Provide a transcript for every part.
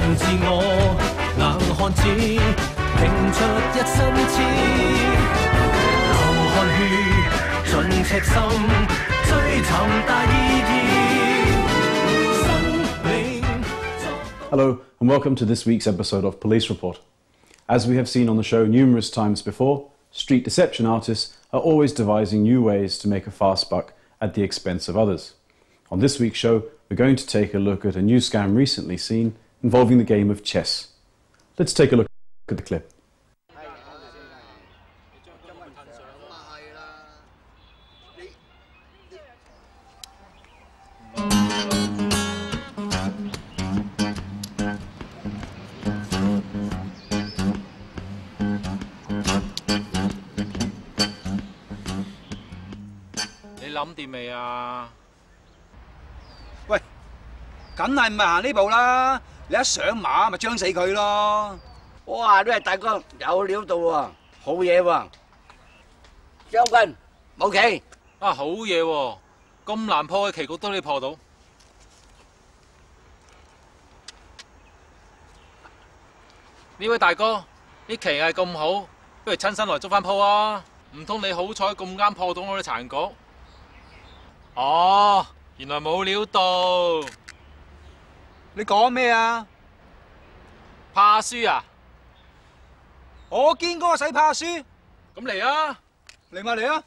自我，硬漢子拼出一身刺，流汗血盡赤心，追尋大意義。生命。 Hello and welcome to this week's episode of Police Report. As we have seen on the show numerous times before, street deception artists are always devising new ways to make a fast buck at the expense of others. On this week's show, we're going to take a look at a new scam recently seen involving the game of chess. Let's take a look at the clip. 你諗掂未啊？ 喂，梗係唔係行呢步啦！你一上馬咪將死佢咯！ 哇！呢位大哥有料到喎，好嘢喎！將軍冇棋啊，好嘢喎！咁難破嘅棋局都你破到。呢位大哥，啲棋藝咁好，不如親身來捉翻鋪啊！唔通你好彩咁啱破到我啲殘局？哦，原來冇料到。 你講咩啊？ 怕輸啊？ 我見過使怕輸。 咁嚟啊！ 嚟咪嚟啊！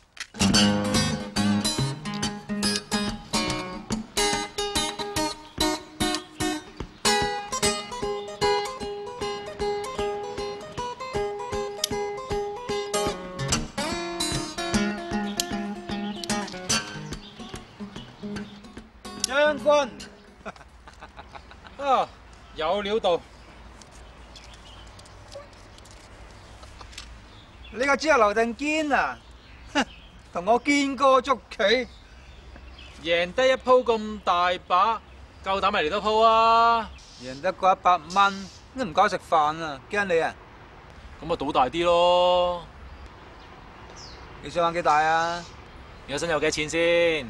將軍啊，有料到！ 你個豬油流定堅啊？同我見過捉棋， 贏得一鋪咁大把，夠膽咪嚟多鋪啊！ 贏得過100蚊都唔夠食飯啊！驚你啊！ 咁咪賭大啲咯！ 你想玩幾大啊？ 你個身有幾錢先？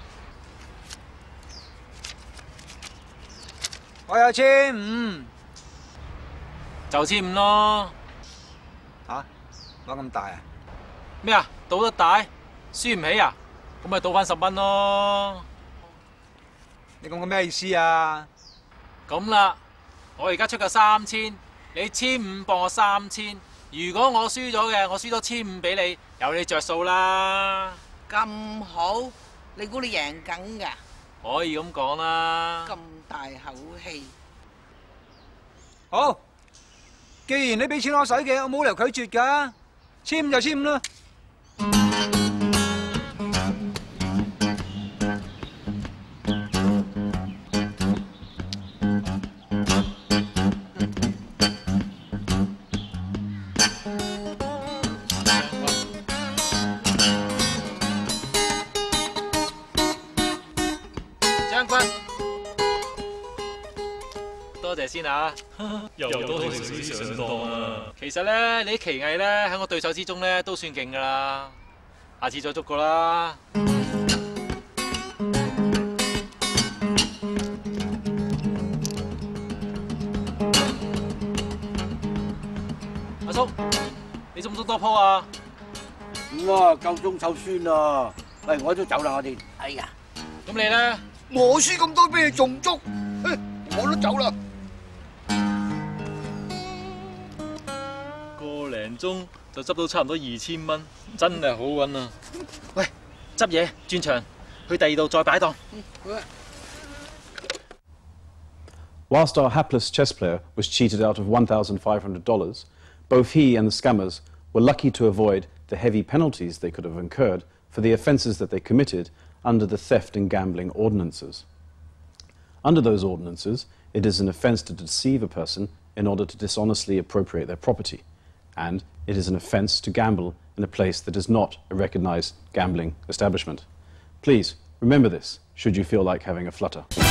我有1500， 就1500咯。 嚇？玩咁大啊？ 咩啊？賭得大，輸唔起啊？咁咪賭翻10蚊咯。 你講個咩意思啊？ 咁啦，我而家出夠3000，你1500幫我3000。如果我輸咗嘅，我輸多1500俾你，有你着數啦。 咁好，你估你贏緊㗎？ 可以咁講啦。 咁大口氣。 好，既然你俾錢我使嘅，我冇理由拒絕㗎。簽就簽啦。 將軍，多謝先啊！又多謝少少上當啊！其實咧，你啲棋藝咧喺我對手之中咧都算勁噶啦，下次再捉過啦。阿叔，你中唔中多鋪啊？ 哇！夠鐘湊孫啦！喂，我都走啦，我哋。哎呀！ 咁你咧？ 我輸咁多，俾你仲捉？我都走啦。 個零鐘就執到差唔多2000蚊，真係好穩啊！喂，執嘢轉場，去第二度再擺檔。 Whilst our hapless chess player was cheated out of $1,500, both he and the scammers were lucky to avoid the heavy penalties they could have incurred for the offences that they committed under the theft and gambling ordinances. Under those ordinances, it is an offence to deceive a person in order to dishonestly appropriate their property, and it is an offence to gamble in a place that is not a recognised gambling establishment. Please remember this should you feel like having a flutter.